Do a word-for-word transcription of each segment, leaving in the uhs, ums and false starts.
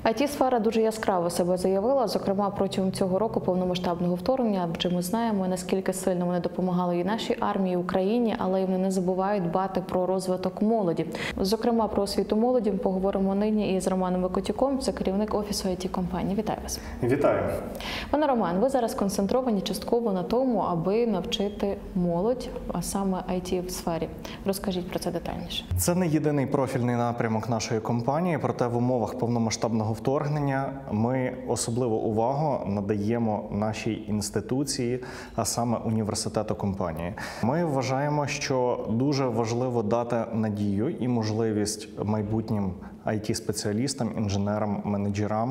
ай ті-сфера дуже яскраво себе заявила, зокрема протягом цього року повномасштабного вторгнення, адже ми знаємо, наскільки сильно вони допомагали і нашій армії, і Україні, але й вони не забувають дбати про розвиток молоді. Зокрема, про освіту молоді ми поговоримо нині із Романом Викотюком, це керівник офісу ай ті-компанії. Вітаю вас. Вітаю. Пане Роман, ви зараз концентровані частково на тому, аби навчити молодь, а саме ай ті-сфері. Розкажіть про це детальніше. Це не єдиний профільний напрямок нашої компанії, проте в умовах повномасштабного вторгнення ми особливу увагу надаємо нашій інституції, а саме університету компанії. Ми вважаємо, що дуже важливо дати надію і можливість майбутнім ай ті-спеціалістам, інженерам, менеджерам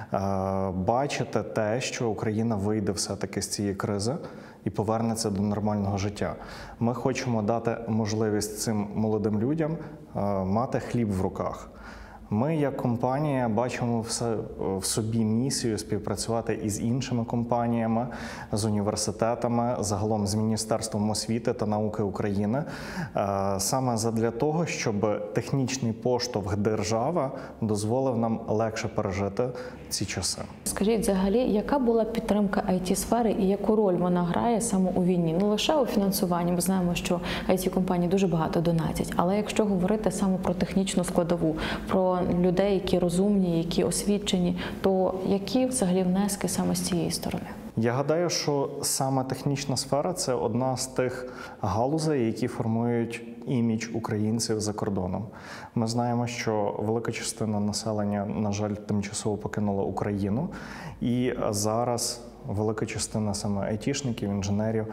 бачити те, що Україна вийде все-таки з цієї кризи і повернеться до нормального життя. Ми хочемо дати можливість цим молодим людям мати хліб в руках. Ми, як компанія, бачимо все в собі місію співпрацювати із іншими компаніями, з університетами, загалом з Міністерством освіти та науки України, саме задля того, щоб технічний поштовх держави дозволив нам легше пережити ці часи. Скажіть, взагалі, яка була підтримка ай ті-сфери і яку роль вона грає саме у війні? Не лише у фінансуванні, ми знаємо, що ай ті-компанії дуже багато донатять, але якщо говорити саме про технічну складову, про людей, які розумні, які освічені, то які взагалі внески саме з цієї сторони? Я гадаю, що саме технічна сфера – це одна з тих галузей, які формують імідж українців за кордоном. Ми знаємо, що велика частина населення, на жаль, тимчасово покинула Україну, і зараз велика частина саме айтішників, інженерів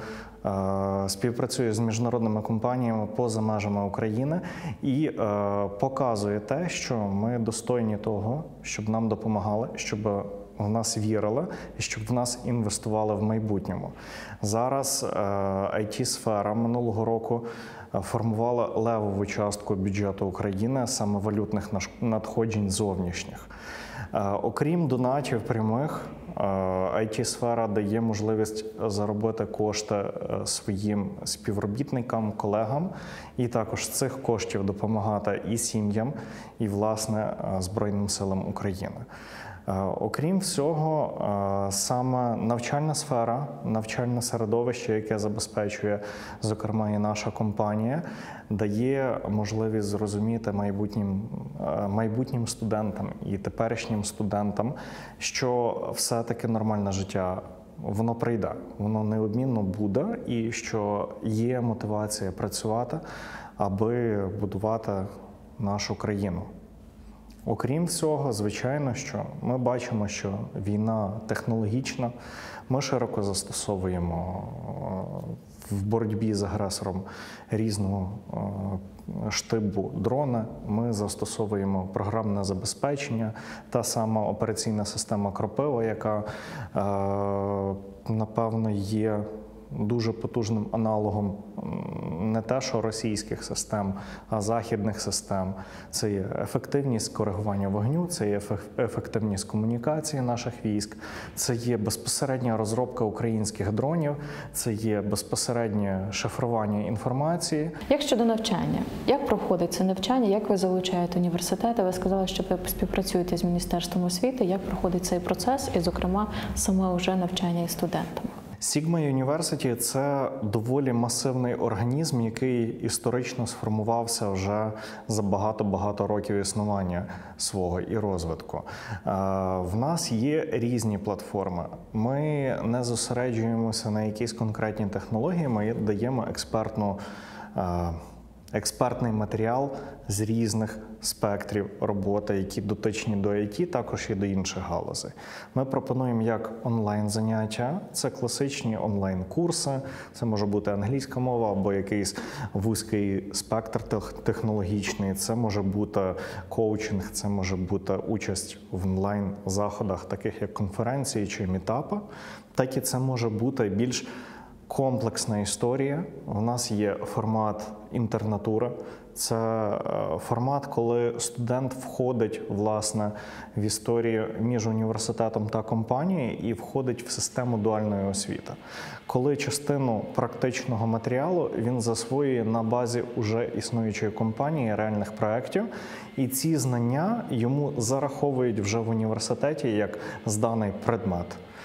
співпрацює з міжнародними компаніями поза межами України і показує те, що ми достойні того, щоб нам допомагали, щоб в нас вірили і щоб в нас інвестували в майбутньому. Зараз ай ті-сфера минулого року формувала левову частку бюджету України, саме валютних надходжень зовнішніх. Окрім донатів прямих, ай ті-сфера дає можливість заробити кошти своїм співробітникам, колегам, і також з цих коштів допомагати і сім'ям, і, власне, Збройним силам України. Окрім всього, саме навчальна сфера, навчальне середовище, яке забезпечує, зокрема, і наша компанія, дає можливість зрозуміти майбутнім, майбутнім студентам і теперішнім студентам, що все-таки нормальне життя, воно прийде, воно неодмінно буде, і що є мотивація працювати, аби будувати нашу країну. Окрім всього, звичайно, що ми бачимо, що війна технологічна, ми широко застосовуємо в боротьбі з агресором різного штибу дрони, ми застосовуємо програмне забезпечення, та сама операційна система «Кропива», яка, напевно, є дуже потужним аналогом не те, що російських систем, а західних систем. Це є ефективність коригування вогню, це є ефективність комунікації наших військ, це є безпосередня розробка українських дронів, це є безпосереднє шифрування інформації. Як щодо навчання? Як проходить це навчання? Як ви залучаєте університети? Ви сказали, що ви співпрацюєте з Міністерством освіти. Як проходить цей процес і, зокрема, саме вже навчання із студентами? Sigma University – це доволі масивний організм, який історично сформувався вже за багато-багато років існування свого і розвитку. В нас є різні платформи. Ми не зосереджуємося на якісь конкретні технології, ми даємо експертну експертний матеріал з різних спектрів роботи, які дотичні до ай ті, також і до інших галузей. Ми пропонуємо як онлайн-заняття, це класичні онлайн-курси, це може бути англійська мова або якийсь вузький спектр технологічний, це може бути коучинг, це може бути участь в онлайн-заходах, таких як конференції чи мітапи, так і це може бути більш комплексна історія. У нас є формат інтернатура. Це формат, коли студент входить, власне, в історію між університетом та компанією і входить в систему дуальної освіти. Коли частину практичного матеріалу він засвоює на базі уже існуючої компанії, реальних проєктів, і ці знання йому зараховують вже в університеті як зданий предмет.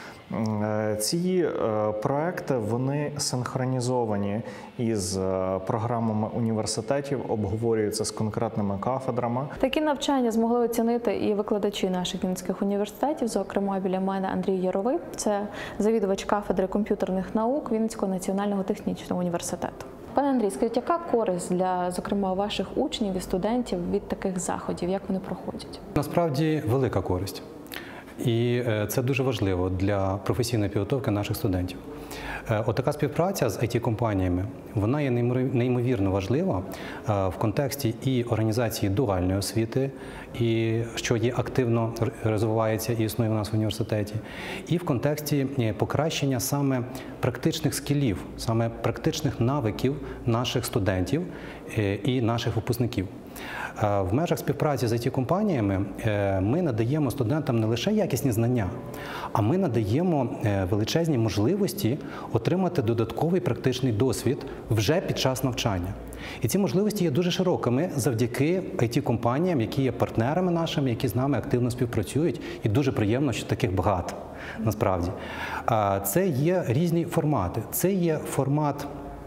Ці проекти, вони синхронізовані із програмами університетів, обговорюються з конкретними кафедрами. Такі навчання змогли оцінити і викладачі наших вінницьких університетів. Зокрема, біля мене Андрій Яровий, це завідувач кафедри комп'ютерних наук Вінницького національного технічного університету. Пане Андрій, скажіть, яка користь для, зокрема, ваших учнів і студентів від таких заходів? Як вони проходять? Насправді велика користь. І це дуже важливо для професійної підготовки наших студентів. Отака співпраця з ай ті-компаніями, вона є неймовірно важлива в контексті і організації дуальної освіти, і що є активно розвивається і існує у нас в університеті, і в контексті покращення саме практичних скілів, саме практичних навиків наших студентів і наших випускників. В межах співпраці з ай ті-компаніями ми надаємо студентам не лише якісні знання, а ми надаємо величезні можливості отримати додатковий практичний досвід вже під час навчання. І ці можливості є дуже широкими завдяки ай ті-компаніям, які є партнерами нашими, які з нами активно співпрацюють. І дуже приємно, що таких багато, насправді. Це є різні формати. Це є формат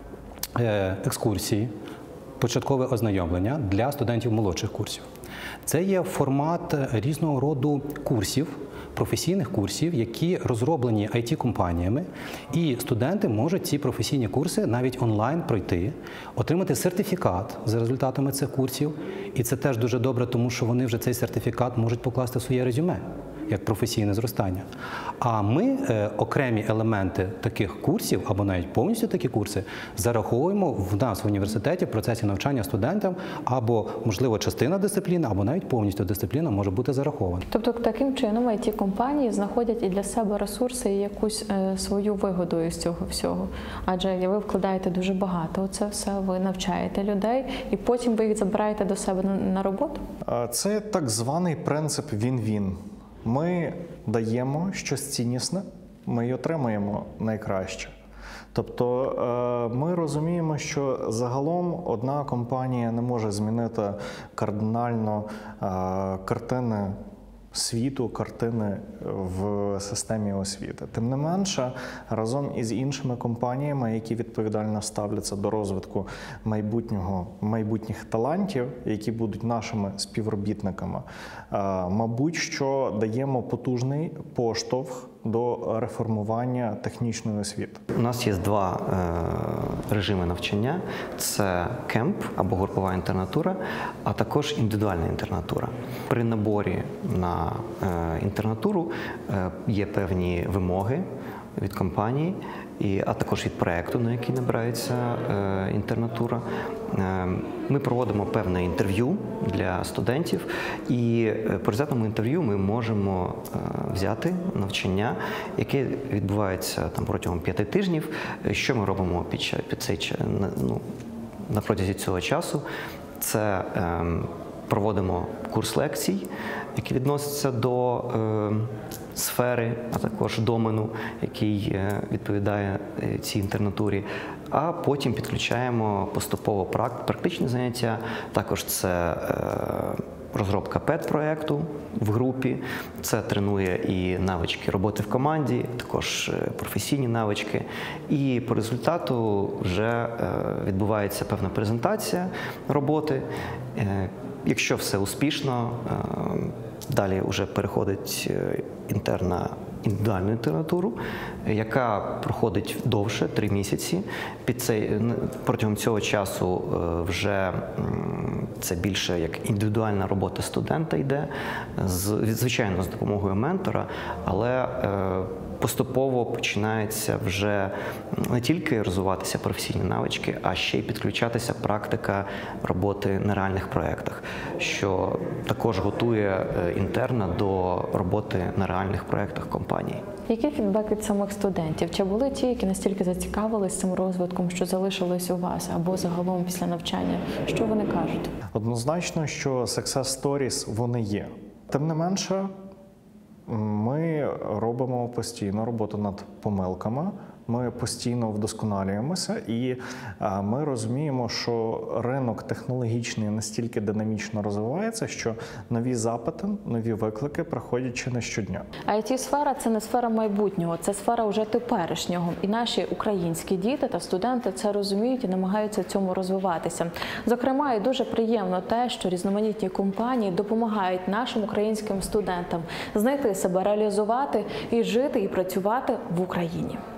екскурсії, початкове ознайомлення для студентів молодших курсів. Це є формат різного роду курсів, професійних курсів, які розроблені ай ті-компаніями, і студенти можуть ці професійні курси навіть онлайн пройти, отримати сертифікат за результатами цих курсів, і це теж дуже добре, тому що вони вже цей сертифікат можуть покласти в своє резюме, як професійне зростання. А ми е, окремі елементи таких курсів, або навіть повністю такі курси, зараховуємо в нас в університеті в процесі навчання студентам, або, можливо, частина дисципліни, або навіть повністю дисципліна може бути зарахована. Тобто таким чином ай ті-компанії знаходять і для себе ресурси, і якусь е, свою вигоду із цього всього. Адже ви вкладаєте дуже багато у це все, ви навчаєте людей, і потім ви їх забираєте до себе на, на роботу? Це так званий принцип він-він. Ми даємо щось ціннісне, ми й отримуємо найкраще. Тобто ми розуміємо, що загалом одна компанія не може змінити кардинально картини світу, картини в системі освіти. Тим не менше, разом із іншими компаніями, які відповідально ставляться до розвитку майбутнього, майбутніх талантів, які будуть нашими співробітниками, мабуть, що даємо потужний поштовх до реформування технічної освіти. У нас є два е, режими навчання. Це кемп або групова інтернатура, а також індивідуальна інтернатура. При наборі на е, інтернатуру е, є певні вимоги від компанії, і, а також від проєкту, на який набирається е, інтернатура. Е, ми проводимо певне інтерв'ю для студентів, і по результатному інтерв'ю ми можемо е, взяти навчання, яке відбувається там протягом п'яти тижнів. Що ми робимо під, під цей, ну, на протязі цього часу? Це е, проводимо курс лекцій, які відносяться до е, сфери, а також домену, який е, відповідає е, цій інтернатурі. А потім підключаємо поступово практичні заняття. Також це е, розробка пет-проєкту в групі, це тренує і навички роботи в команді, також професійні навички. І по результату вже відбувається певна презентація роботи. Якщо все успішно, далі вже переходить інтерн на індивідуальну інтернатуру, яка проходить довше, три місяці. Під цей, протягом цього часу вже це більше як індивідуальна робота студента йде, з, звичайно, з допомогою ментора, але поступово починається вже не тільки розвиватися професійні навички, а ще й підключатися практика роботи на реальних проєктах, що також готує інтерна до роботи на реальних проєктах компанії. Який фідбек від самих студентів? Чи були ті, які настільки зацікавились цим розвитком, що залишились у вас, або загалом після навчання? Що вони кажуть? Однозначно, що success stories вони є. Тим не менше, ми робимо постійно роботу над помилками, ми постійно вдосконалюємося, і ми розуміємо, що ринок технологічний настільки динамічно розвивається, що нові запити, нові виклики приходять чи не щодня. ай ті-сфера – це не сфера майбутнього, це сфера вже теперішнього. І наші українські діти та студенти це розуміють і намагаються цьому розвиватися. Зокрема, і дуже приємно те, що різноманітні компанії допомагають нашим українським студентам знайти себе, реалізувати і жити, і працювати в Україні.